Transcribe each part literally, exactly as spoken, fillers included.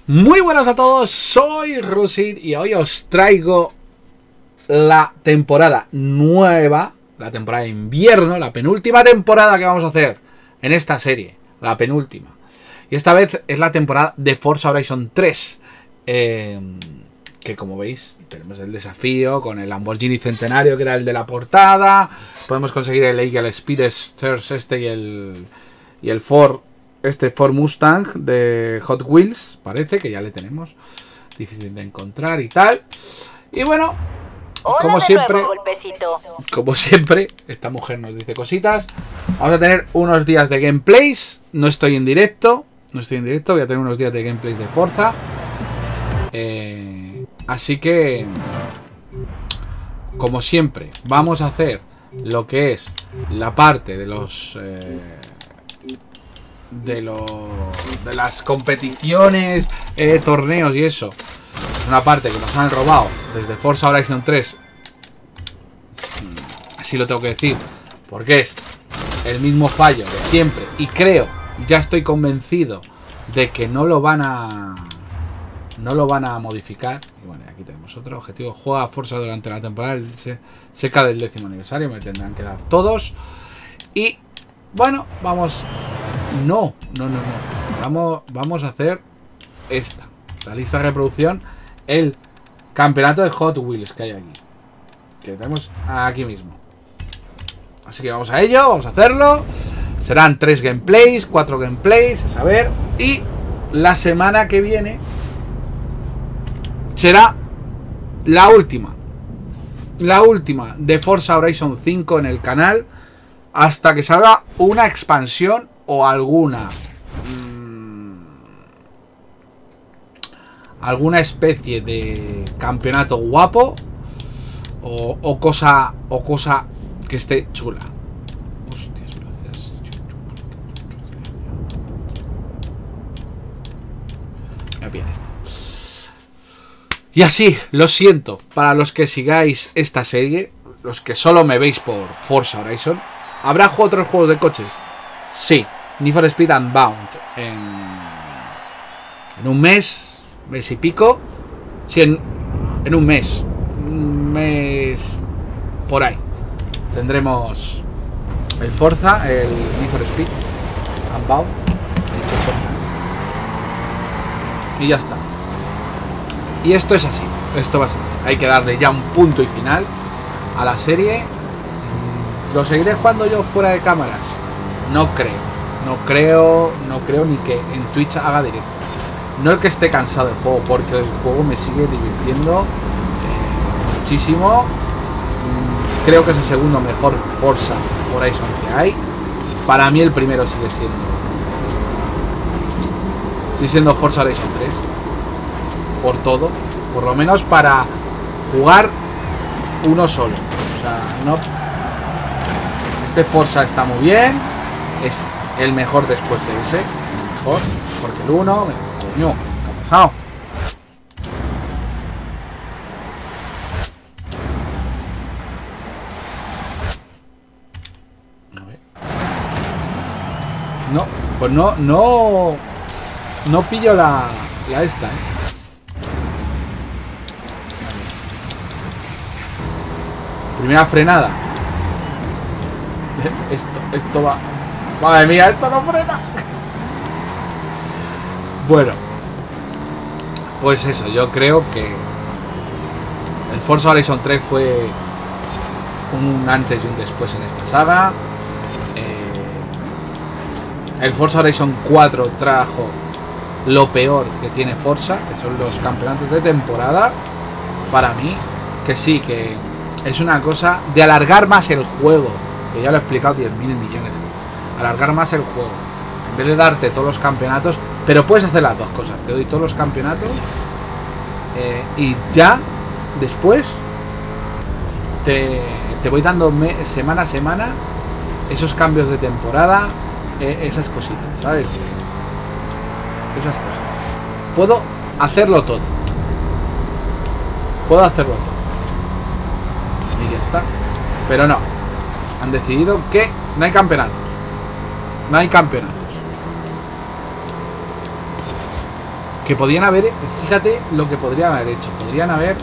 Muy buenas a todos, soy Rusid y hoy os traigo la temporada nueva, la temporada de invierno, la penúltima temporada que vamos a hacer en esta serie, la penúltima. Y esta vez es la temporada de Forza Horizon tres, eh, que como veis tenemos el desafío con el Lamborghini Centenario, que era el de la portada. Podemos conseguir el Eagle Speedster este y el, y el Ford. Este Ford Mustang de Hot Wheels, parece que ya le tenemos. Difícil de encontrar y tal. Y bueno, Hola, como de siempre, nuevo, golpecito. como siempre, esta mujer nos dice cositas. Vamos a tener unos días de gameplays. No estoy en directo. No estoy en directo, voy a tener unos días de gameplays de Forza. Eh, así que, como siempre, vamos a hacer lo que es la parte de los... Eh, de los de las competiciones, eh, torneos y eso. Es una parte que nos han robado desde Forza Horizon tres, así lo tengo que decir, porque es el mismo fallo de siempre y creo, ya estoy convencido de que no lo van a no lo van a modificar. Y bueno, aquí tenemos otro objetivo: juega Forza durante la temporada se, seca del décimo aniversario. Me tendrán que dar todos. Y bueno, vamos. No, no, no, no. Vamos, vamos a hacer esta. La lista de reproducción. El campeonato de Hot Wheels que hay aquí. Que tenemos aquí mismo. Así que vamos a ello. Vamos a hacerlo. Serán tres gameplays, cuatro gameplays, a saber. Y la semana que viene será la última. La última de Forza Horizon cinco en el canal. Hasta que salga una expansión o alguna mmm, alguna especie de campeonato guapo o, o cosa o cosa que esté chula. Hostias, gracias. Ya viene esto. Y así, lo siento para los que sigáis esta serie, los que solo me veis por Forza Horizon. ¿Habrá otros juegos de coches? Sí. Need for Speed Unbound en, en un mes, mes y pico. Sí, en, en un mes. Un mes por ahí. Tendremos el Forza, el Need for Speed Unbound. Y ya está. Y esto es así. Esto va a ser. Hay que darle ya un punto y final a la serie. ¿Lo seguiré jugando yo fuera de cámaras? No creo. No creo, no creo ni que en Twitch haga directo. No es que esté cansado del juego, porque el juego me sigue divirtiendo eh, muchísimo. Creo que es el segundo mejor Forza Horizon que hay. Para mí el primero sigue siendo sigue siendo Forza Horizon tres. Por todo. Por lo menos para jugar uno solo. O sea, no. Este Forza está muy bien. Es el mejor después de ese. El mejor. Porque el uno... Coño, ¿qué ha pasado? A ver. No, pues no, no... No pillo la... La esta, eh. Primera frenada. Esto, esto va... Madre mía, esto no frena. Bueno, pues eso, yo creo que el Forza Horizon tres fue un antes y un después en esta saga. eh, El Forza Horizon cuatro trajo lo peor que tiene Forza, que son los campeonatos de temporada. Para mí, que sí, que es una cosa de alargar más el juego, que ya lo he explicado diez mil millones de veces. Alargar más el juego, en vez de darte todos los campeonatos. Pero puedes hacer las dos cosas: te doy todos los campeonatos eh, y ya después te, te voy dando me, semana a semana esos cambios de temporada, eh, esas cositas, ¿sabes? Esas cosas. Puedo hacerlo todo. Puedo hacerlo todo. Y ya está. Pero no. Han decidido que no hay campeonatos. No hay campeonatos. Que podían haber, fíjate lo que podrían haber hecho. Podrían haber,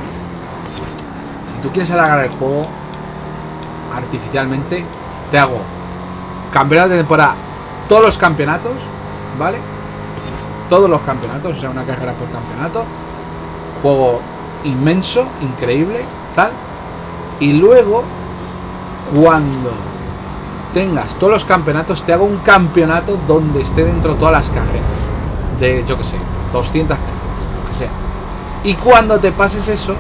si tú quieres alargar el juego artificialmente, te hago campeonato de temporada, todos los campeonatos, ¿vale? Todos los campeonatos, o sea, una carrera por campeonato, juego inmenso, increíble, tal. Y luego, cuando tengas todos los campeonatos, te hago un campeonato donde esté dentro todas las carreras. De, yo que sé, doscientas carreras, lo que sea. Y cuando te pases eso,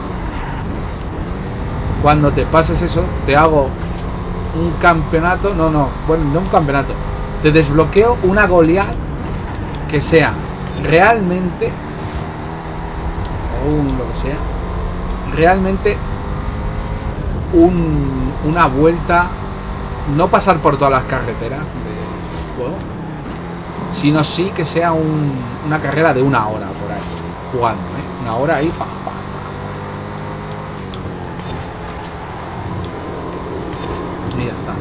cuando te pases eso, te hago un campeonato, no, no, bueno, no un campeonato. Te desbloqueo una Goliath que sea realmente, o un lo que sea, realmente un, una vuelta, no pasar por todas las carreteras del juego, sino sí que sea un, una carrera de una hora por ahí, jugando, ¿eh? Una hora ahí, pa, pa, pa. Y ya está.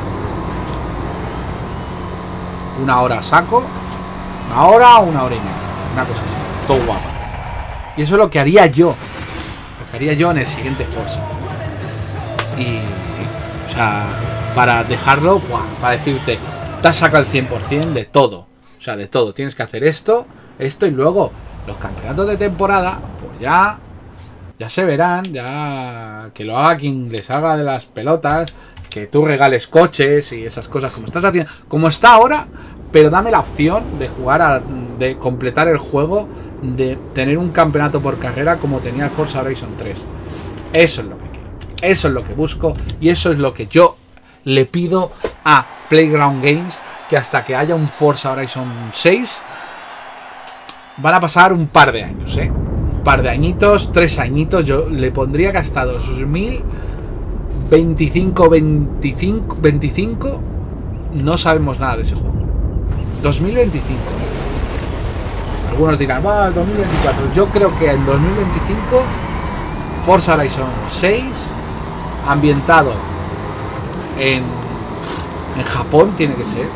Una hora saco, una hora o una hora y media, una cosa así, todo guapo. Y eso es lo que haría yo, lo que haría yo en el siguiente Forza. Y, o sea, para dejarlo, ¡buah! Para decirte, te has sacado el cien por cien de todo. O sea, de todo. Tienes que hacer esto, esto y luego los campeonatos de temporada, pues ya, ya se verán, ya que lo haga quien le salga de las pelotas, que tú regales coches y esas cosas como estás haciendo, como está ahora, pero dame la opción de jugar, a, de completar el juego, de tener un campeonato por carrera como tenía el Forza Horizon tres. Eso es lo que quiero, eso es lo que busco y eso es lo que yo le pido a Playground Games, que hasta que haya un Forza Horizon seis van a pasar un par de años, ¿eh? Un par de añitos, tres añitos. Yo le pondría que hasta dos mil veinticinco, veinticinco, veinticinco no sabemos nada de ese juego. dos mil veinticinco. Algunos dirán, va, dos mil veinticuatro. Yo creo que en dos mil veinticinco Forza Horizon seis, ambientado en, en Japón, tiene que ser.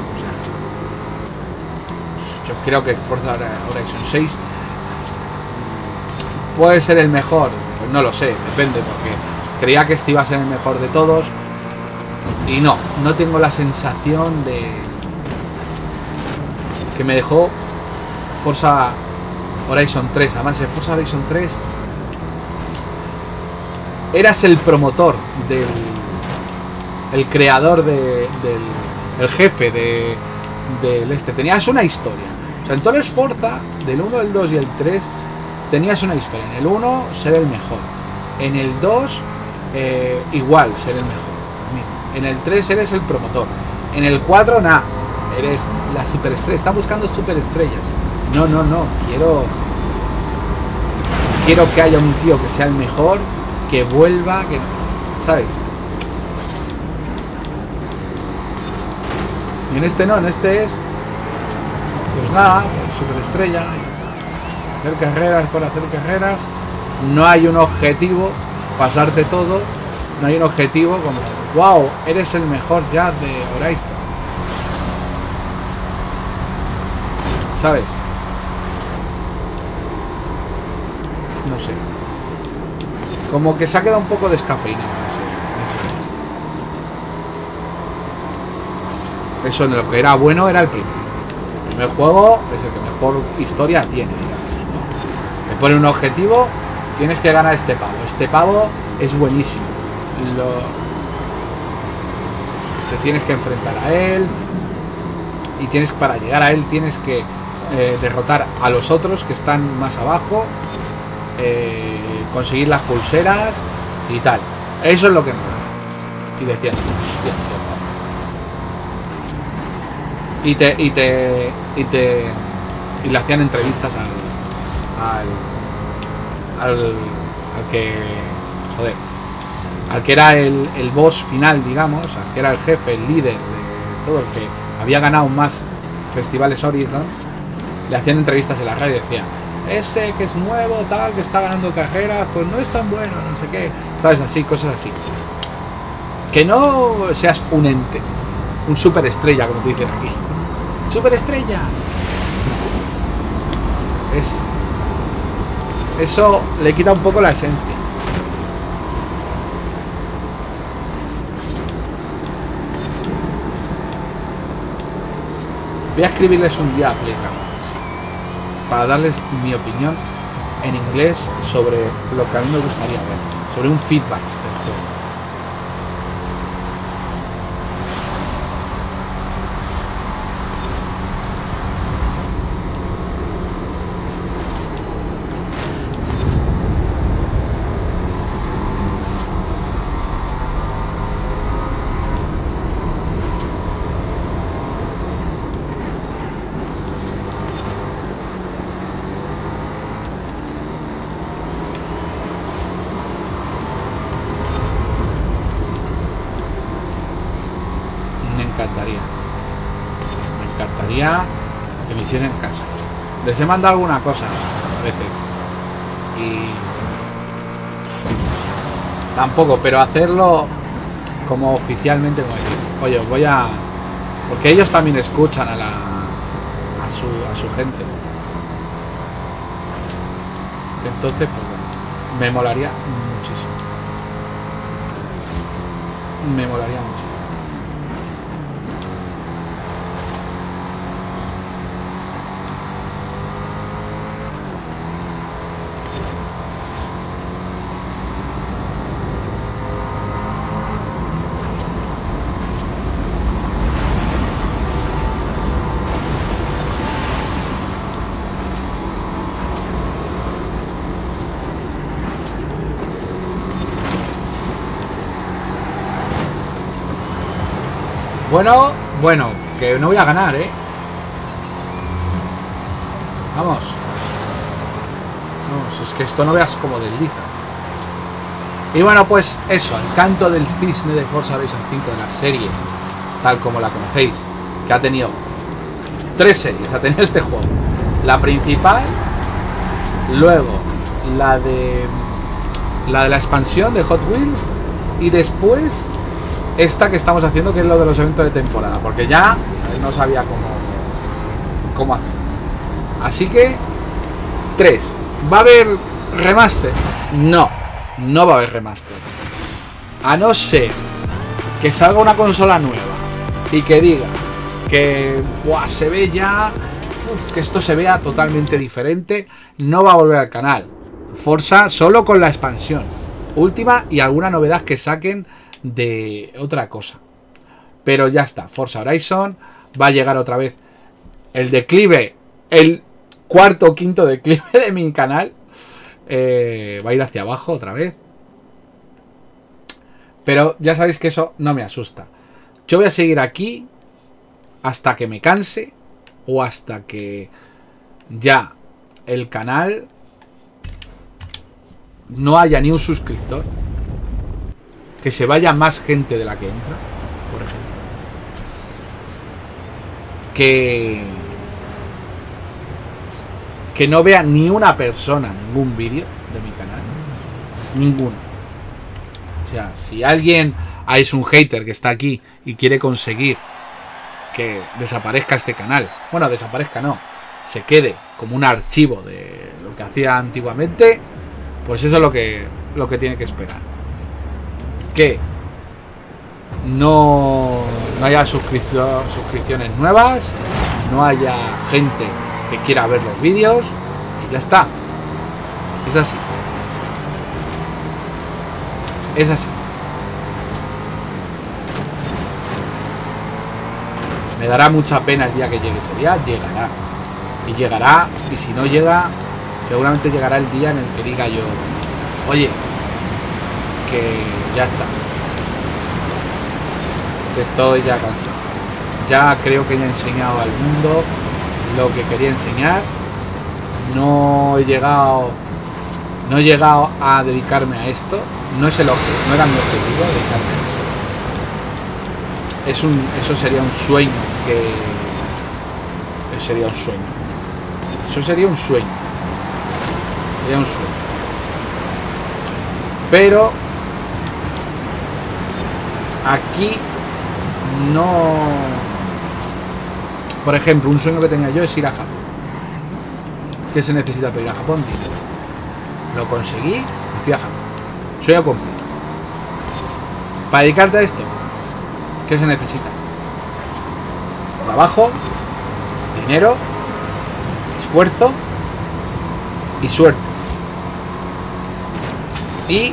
Yo creo que Forza Horizon seis puede ser el mejor, pues no lo sé, depende, porque creía que este iba a ser el mejor de todos y no, no tengo la sensación de que me dejó Forza Horizon tres. Además, en Forza Horizon tres eras el promotor del el creador de, del el jefe de del este, tenías una historia. O sea, en todos los Forza, del uno, el dos y el tres, tenías una historia. En el uno, ser el mejor. En el dos, eh, igual, ser el mejor. En el tres, eres el promotor. En el cuatro, nada. Eres la superestrella. Está buscando superestrellas. No, no, no. Quiero... Quiero que haya un tío que sea el mejor, que vuelva, que... ¿Sabes? Y en este no, en este es... Pues nada, pues superestrella. Hacer carreras por hacer carreras. No hay un objetivo, pasarte todo. No hay un objetivo como, wow, eres el mejor ya de Horizon. ¿Sabes? No sé. Como que se ha quedado un poco descafeinado. Eso de lo que era bueno era el primero. El primer juego es el que mejor historia tiene, digamos, ¿no? Te pone un objetivo, tienes que ganar este pavo. Este pavo es buenísimo. Lo... Te tienes que enfrentar a él. Y tienes, para llegar a él tienes que eh, derrotar a los otros que están más abajo. Eh, conseguir las pulseras y tal. Eso es lo que me da. Y decías, hostia, y te y te y te y le hacían entrevistas al al, al, al que joder al que era el, el boss final, digamos, al que era el jefe, el líder de todo, el que había ganado más festivales Horizon. Le hacían entrevistas en la radio y decían, ese que es nuevo, tal, que está ganando carreras, pues no es tan bueno, no sé qué, sabes, así, cosas así. Que no seas un ente, un superestrella, como te dicen aquí. ¡Superestrella! Es, eso le quita un poco la esencia. Voy a escribirles un día a Playground para darles mi opinión en inglés sobre lo que a mí me gustaría ver, sobre un feedback del juego. Que me hicieran caso. Les he mandado alguna cosa a veces y tampoco, pero hacerlo como oficialmente, como decir, oye, voy a, porque ellos también escuchan a la a su a su gente. Entonces, pues bueno, me molaría muchísimo. Me molaría mucho. Bueno, bueno, que no voy a ganar, ¿eh? Vamos. Vamos, es que esto no veas como desliza. Y bueno, pues eso, el canto del cisne de Forza Horizon cinco de la serie, tal como la conocéis, que ha tenido tres series, ha tenido este juego. La principal, luego la de la de la expansión de Hot Wheels y después esta que estamos haciendo, que es lo de los eventos de temporada, porque ya no sabía cómo cómo hacer. Así que tres. ¿Va a haber remaster? No, no va a haber remaster. A no ser que salga una consola nueva y que diga que buah, se ve ya, uf, que esto se vea totalmente diferente, no va a volver al canal. Forza solo con la expansión última y alguna novedad que saquen de otra cosa. Pero ya está, Forza Horizon va a llegar otra vez el declive, el cuarto o quinto declive de mi canal, eh, va a ir hacia abajo otra vez. Pero ya sabéis que eso no me asusta. Yo voy a seguir aquí hasta que me canse o hasta que ya el canal no haya ni un suscriptor, que se vaya más gente de la que entra, por ejemplo, que que no vea ni una persona ningún vídeo de mi canal, ninguno. O sea, si alguien es un hater que está aquí y quiere conseguir que desaparezca este canal, bueno, desaparezca no, se quede como un archivo de lo que hacía antiguamente, pues eso es lo que lo que tiene que esperar. Que no, no haya suscripción, suscripciones nuevas, no haya gente que quiera ver los vídeos y ya está. Es así. Es así. Me dará mucha pena el día que llegue ese día. Llegará. Y llegará. Y si no llega, seguramente llegará el día en el que diga yo, oye, que ya está. Que estoy ya cansado. Ya creo que ya he enseñado al mundo lo que quería enseñar. No he llegado no he llegado a dedicarme a esto. No es el objetivo, no era mi objetivo dedicarme a esto. Es un, eso sería un sueño que eso sería un sueño. Eso sería un sueño. Sería un sueño. Pero aquí no. Por ejemplo, un sueño que tenía yo es ir a Japón. ¿Qué se necesita para ir a Japón? Dinero. Lo conseguí y fui a Japón. Sueño cumplido. Para dedicarte a esto, ¿qué se necesita? Trabajo, dinero, esfuerzo y suerte. Y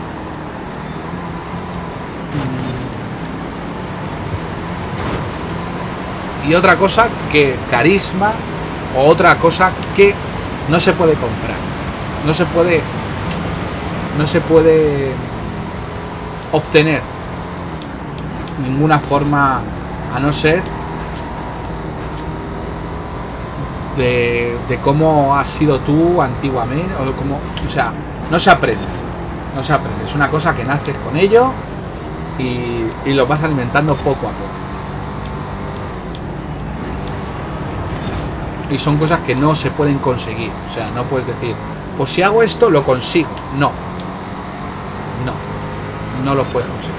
y otra cosa que carisma, o otra cosa que no se puede comprar, no se puede no se puede obtener de ninguna forma, a no ser de, de cómo has sido tú antiguamente, o como, o sea, no se aprende, no se aprende, es una cosa que naces con ello y, y lo vas alimentando poco a poco. Y son cosas que no se pueden conseguir. O sea, no puedes decir, pues si hago esto lo consigo. No. No. No lo puedes conseguir.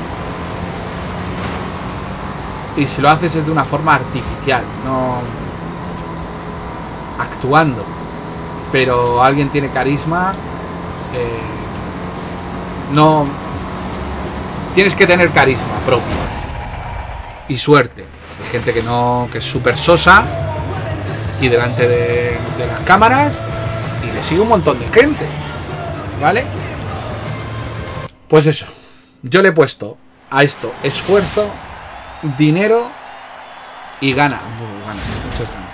Y si lo haces es de una forma artificial, no actuando. Pero alguien tiene carisma. Eh, no. Tienes que tener carisma propio. Y suerte. Hay gente que no, que es súper sosa. Y delante de, de las cámaras y le sigue un montón de gente, ¿vale? Pues eso, yo le he puesto a esto esfuerzo, dinero y gana, uh, ganas, muchas ganas.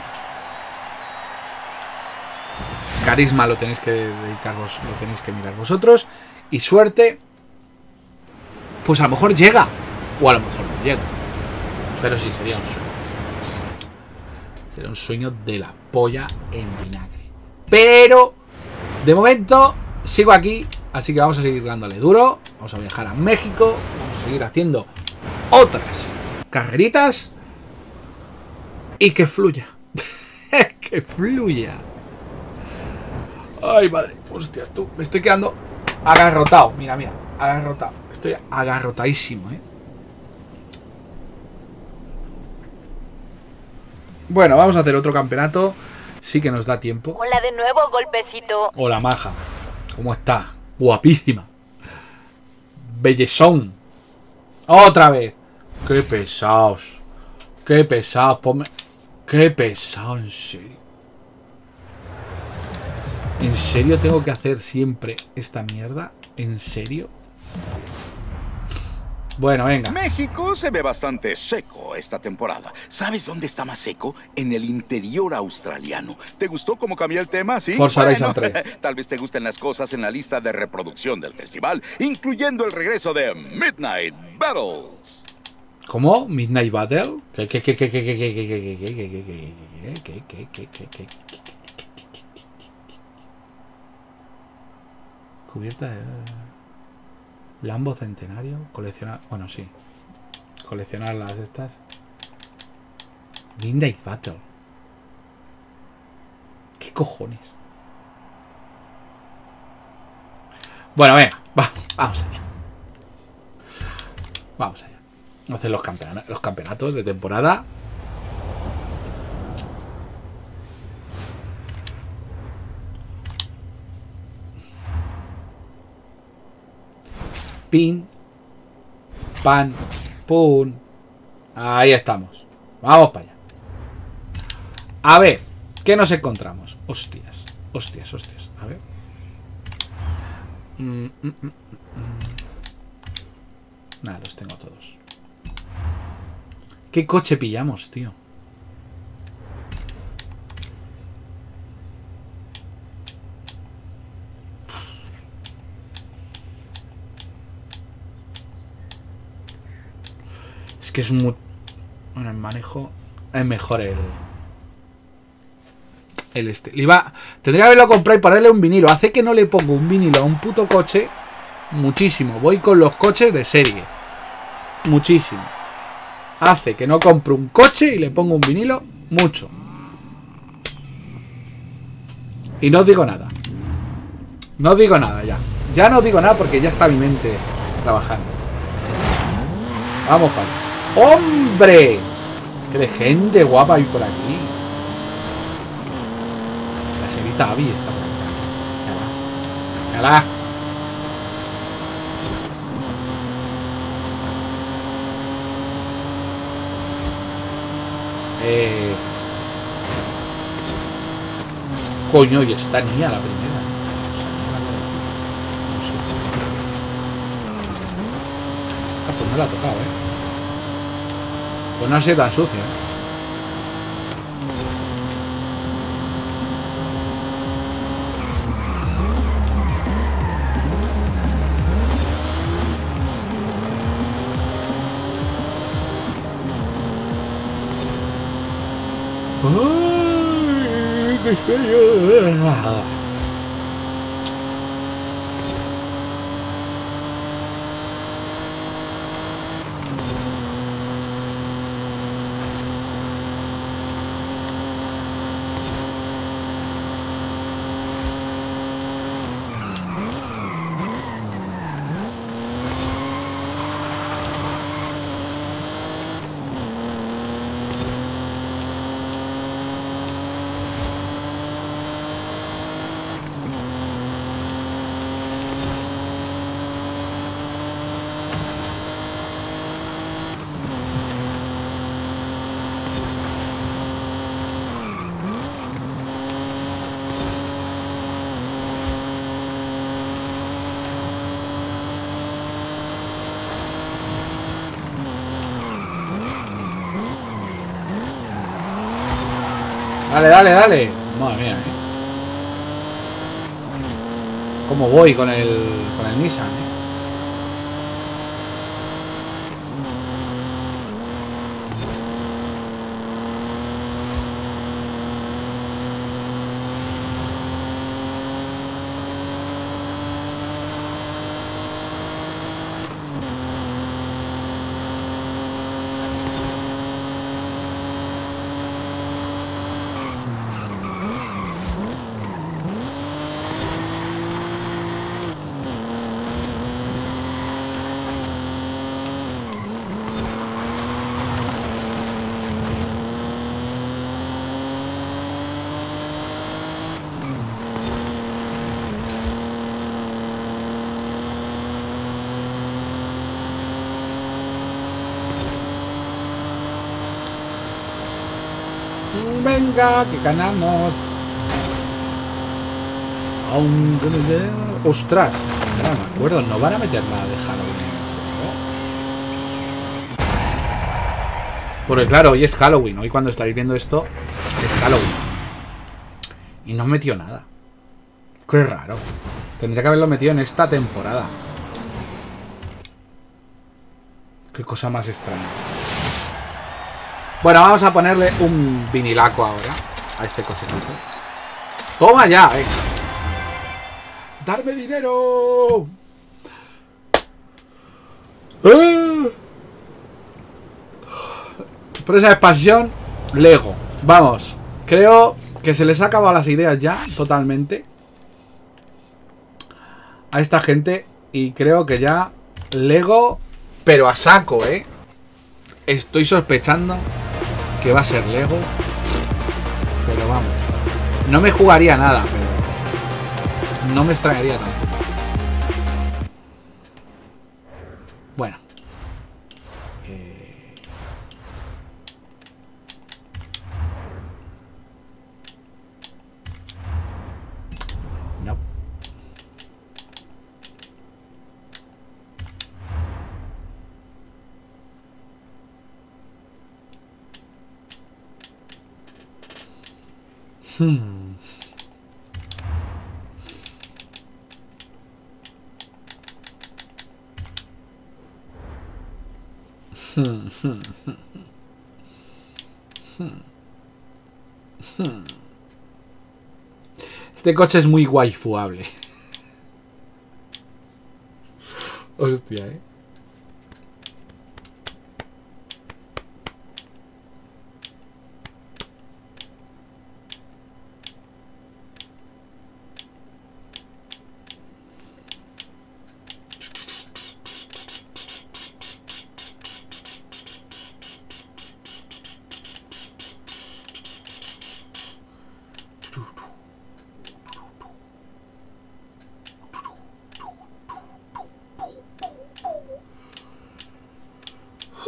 Carisma lo tenéis que dedicar vos, lo tenéis que mirar vosotros, y suerte, pues a lo mejor llega, o a lo mejor no llega, pero sí, sería un sueño. Era un sueño de la polla en vinagre. Pero de momento sigo aquí, así que vamos a seguir dándole duro. Vamos a viajar a México, vamos a seguir haciendo otras carreritas y que fluya. Que fluya. Ay, madre, hostia, tú, me estoy quedando agarrotado. Mira, mira, agarrotado. Estoy agarrotadísimo, eh. Bueno, vamos a hacer otro campeonato. Sí que nos da tiempo. Hola de nuevo, golpecito. Hola, maja. ¿Cómo está? Guapísima. Bellezón. Otra vez. Qué pesados. Qué pesados. Ponme... Qué pesado, en serio. ¿En serio tengo que hacer siempre esta mierda? ¿En serio? Bueno, venga. México se ve bastante seco esta temporada. ¿Sabes dónde está más seco? En el interior australiano. ¿Te gustó cómo cambié el tema? Sí. Forza Horizon Bueno, tres. Tal vez te gusten las cosas en la lista de reproducción del festival, incluyendo el regreso de Midnight Battles. ¿Cómo? ¿Midnight Battle? ¿Qué, qué, qué, qué, qué, qué, qué, qué, qué, qué, qué, qué, qué, qué, qué, qué, qué? Cubierta de... Lambo centenario, coleccionar... Bueno, sí. Coleccionar las de estas. Midnight Battle. ¿Qué cojones? Bueno, venga, va, vamos allá. Vamos allá. Vamos a hacer los campeonatos, los campeonatos de temporada. Pin, pan, pum. Ahí estamos. Vamos para allá. A ver, ¿qué nos encontramos? Hostias, hostias, hostias. A ver. Mm, mm, mm, mm. Nada, los tengo todos. ¿Qué coche pillamos, tío? Es que es muy... Bueno, el manejo es mejor el... El este. Le iba... Tendría que haberlo comprado y ponerle un vinilo. Hace que no le pongo un vinilo a un puto coche muchísimo. Voy con los coches de serie. Muchísimo. Hace que no compro un coche y le pongo un vinilo mucho. Y no os digo nada. No os digo nada ya. Ya no os digo nada porque ya está mi mente trabajando. Vamos para allá. ¡Hombre! ¡Qué de gente guapa hay por aquí! señorita Abby está por acá. ¡Hala! Eh... Coño, y está niña la primera. No sé. Ah, pues no la ha tocado, eh. Pues no ha sido tan sucia, eh. ¡Ay, qué feo! Dale, dale, dale. Madre mía, eh. ¿Cómo voy con el, con el Nissan, eh? Venga, que ganamos. Ostras, no me acuerdo, no van a meter nada de Halloween en este juego. Porque claro, hoy es Halloween. Hoy cuando estáis viendo esto es Halloween. Y no metió nada. Qué raro. Tendría que haberlo metido en esta temporada. Qué cosa más extraña. Bueno, vamos a ponerle un vinilaco ahora a este cochecito. ¡Toma ya! Eh. ¡Darme dinero! ¡Ah! Por esa expansión, Lego. Vamos, creo que se les ha acabado las ideas ya, totalmente. A esta gente. Y creo que ya Lego, pero a saco, ¿eh? Estoy sospechando que va a ser Lego. Pero vamos. No me jugaría nada, pero no me extrañaría tanto. Bueno. Eh... No. Hmm. Hmm, hmm, hmm, hmm. Hmm. Este coche es muy waifuable. Hostia, eh.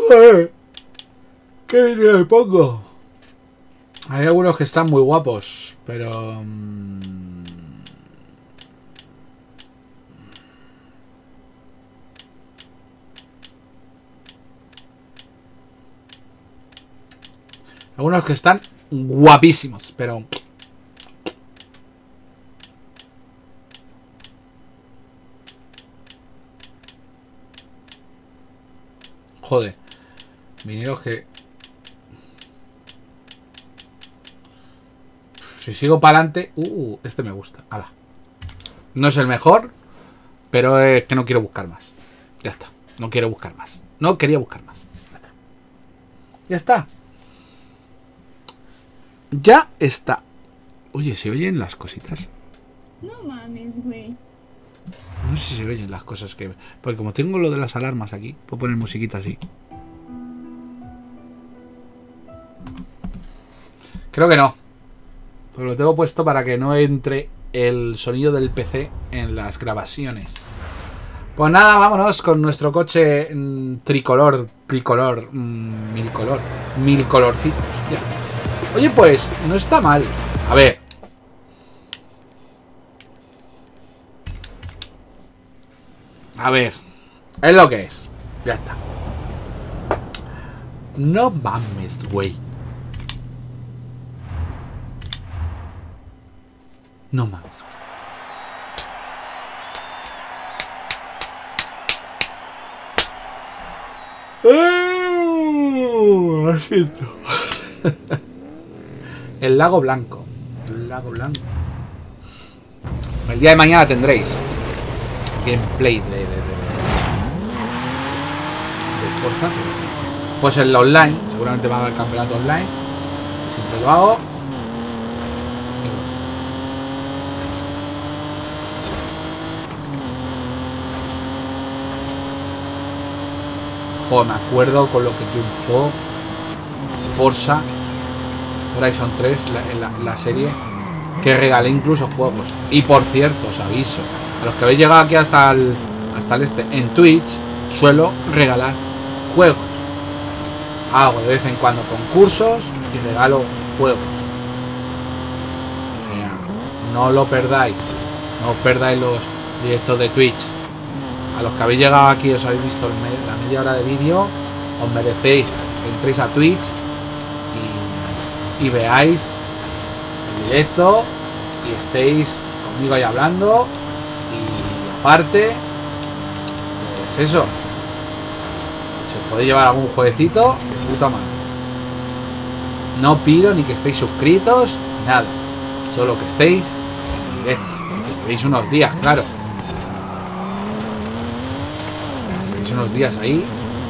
Joder. ¿Qué vídeo le pongo? Hay algunos que están muy guapos, pero... Mmm... Algunos que están guapísimos, pero... Joder. Vinieros que... Si sigo para adelante... Uh, este me gusta. Ala. No es el mejor, pero es que no quiero buscar más. Ya está. No quiero buscar más. No quería buscar más. Ya está. Ya está. Ya está. Oye, ¿se oyen las cositas? No mames, güey. No sé si se oyen las cosas que... Porque como tengo lo de las alarmas aquí, puedo poner musiquita así. Creo que no. Pues lo tengo puesto para que no entre el sonido del P C en las grabaciones. Pues nada, vámonos con nuestro coche mmm, tricolor, tricolor, mmm, mil color, mil colorcitos. Ya. Oye, pues no está mal. A ver. A ver. Es lo que es. Ya está. No mames, güey. No mames. Uh, lo siento. El lago blanco. El lago blanco. El día de mañana tendréis gameplay de, de, de, de Forza. Pues en la online. Seguramente va a haber campeonato online. Siempre lo hago. Joder, me acuerdo con lo que triunfó Forza Horizon tres, la, la, la serie, que regalé incluso juegos. Y por cierto, os aviso, a los que habéis llegado aquí hasta el, hasta el este, en Twitch suelo regalar juegos. Hago de vez en cuando concursos y regalo juegos. O sea, no lo perdáis. No os perdáis los directos de Twitch. A los que habéis llegado aquí, os habéis visto la media hora de vídeo, os merecéis que entréis a Twitch y, y veáis el directo y estéis conmigo ahí hablando. Y aparte, pues eso, si os podéis llevar algún jueguecito, de puta madre. No pido ni que estéis suscritos, nada, solo que estéis en directo, que llevéis unos días, claro. Unos días ahí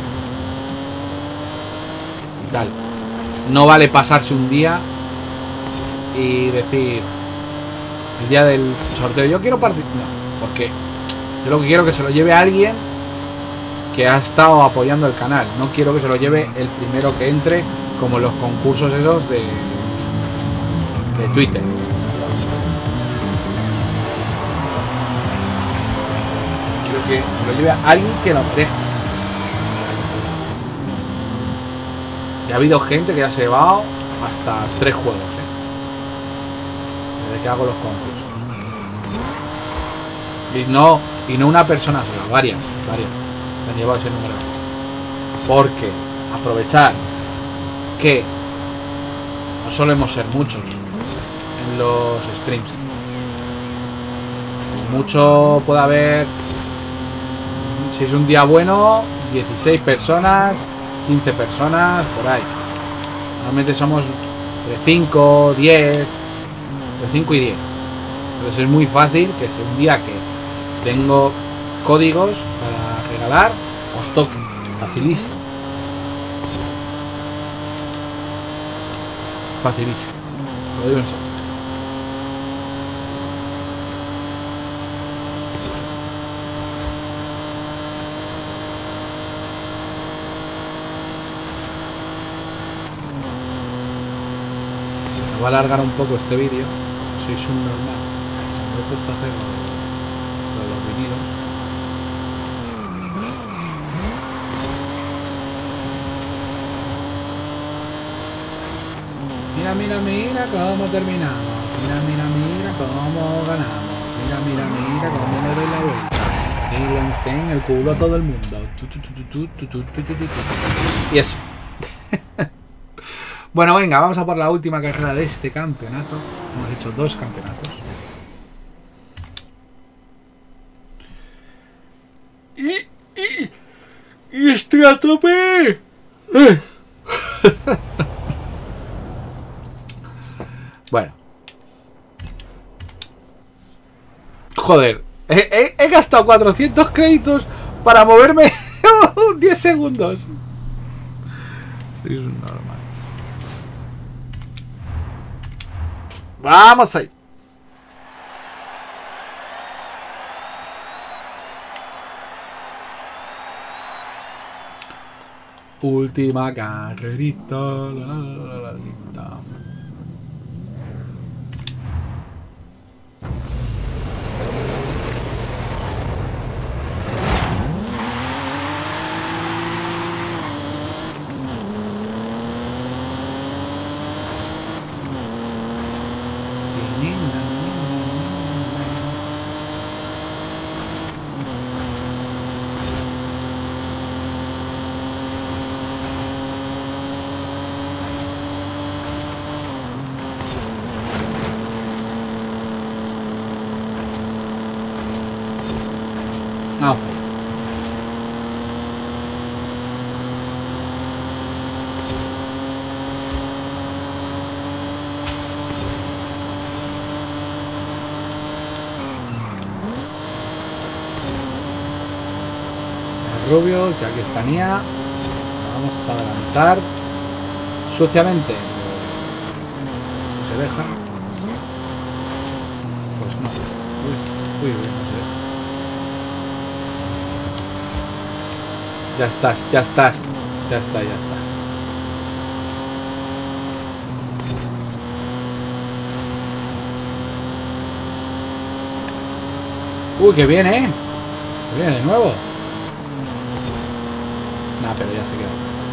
y tal. No vale pasarse un día y decir el día del sorteo yo quiero participar, no, porque yo lo que quiero es que se lo lleve a alguien que ha estado apoyando el canal. No quiero que se lo lleve el primero que entre, como los concursos esos de de Twitter. Que se lo lleve a alguien que lo merezca. Y ha habido gente que ya se ha llevado hasta tres juegos, ¿eh? Desde que hago los concursos. Y no, y no una persona sola, varias, varias se han llevado ese número. Porque aprovechar que no solemos ser muchos en los streams. Mucho puede haber. Si es un día bueno, dieciséis personas, quince personas, por ahí. Normalmente somos entre cinco, diez, entre cinco y diez. Entonces es muy fácil que si un día que tengo códigos para regalar, os toque. Facilísimo. Facilísimo. Lo digo en serio. Va a alargar un poco este vídeo. Sois un normal. Me he puesto a hacer lo de los vinilos. Mira, mira, mira cómo terminamos. Mira, mira, mira cómo ganamos. Mira, mira, mira cómo me doy la vuelta. Y le enseño el culo a todo el mundo. Y eso. Bueno, venga, vamos a por la última carrera de este campeonato. Hemos hecho dos campeonatos. Y, y, y estoy a tope. Bueno. Joder, he, he, he gastado cuatrocientos créditos para moverme diez segundos. Es normal. Vamos ahí. Última carrerita. La, la, la, la. Ah, okay. Rubios, ya que está Nia, vamos a adelantar suciamente. Si se deja, pues no. Uy, uy, uy, no se deja. Ya estás, ya estás, ya está, ya está. Uy, que viene, ¿eh? Que viene de nuevo. Nah, pero ya se queda.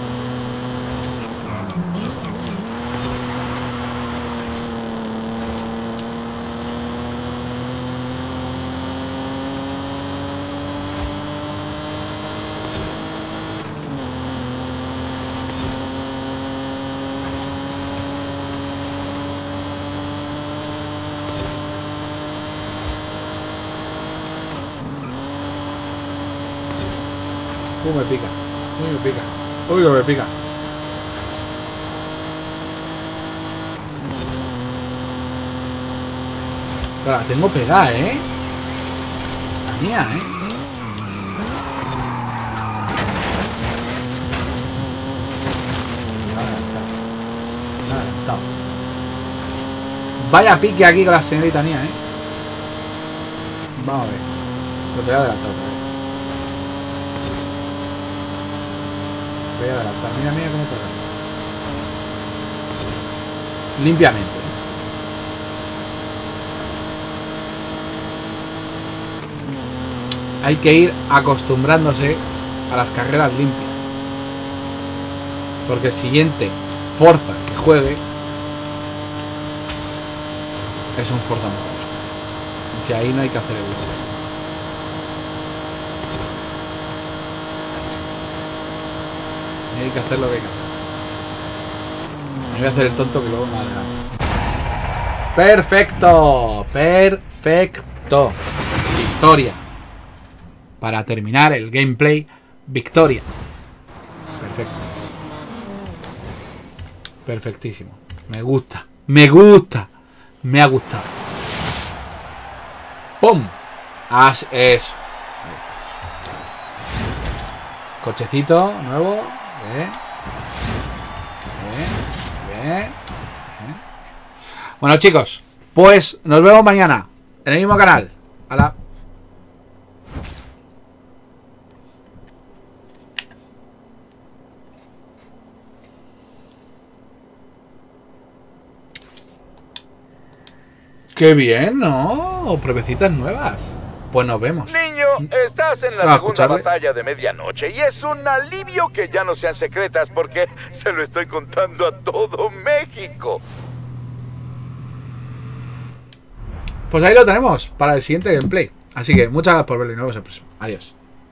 Uh, me pica. Uy, me pica. Uy, me pica. La tengo pegada, ¿eh? La mía, ¿eh? Adelantado. Vaya pique aquí con la señorita Nia, ¿eh? Vamos a ver. Lo voy a adelantar otra vez. Voy a adelantar. Mira, mira cómo pasa. Limpiamente. Hay que ir acostumbrándose a las carreras limpias. Porque el siguiente Forza que juegue es un Forza mejor. Que ahí no hay que hacer el uso. Hay que hacer lo que hay que hacer. No voy a hacer el tonto que luego me ha. Perfecto. Perfecto. Victoria. Para terminar el gameplay, victoria. Perfecto. Perfectísimo. Me gusta. Me gusta. Me ha gustado. ¡Pum! Haz eso. Cochecito nuevo. Bien. Bien. Bien. Bien. Bueno, chicos, pues nos vemos mañana en el mismo canal. ¡Hala! ¡Qué bien!, ¿no? Pruebecitas nuevas. Pues nos vemos. Niño, estás en la ¿Vas a segunda escucharle? batalla de medianoche y es un alivio que ya no sean secretas porque se lo estoy contando a todo México. Pues ahí lo tenemos para el siguiente gameplay. Así que muchas gracias por verlo y nos vemos en el próximo. Adiós.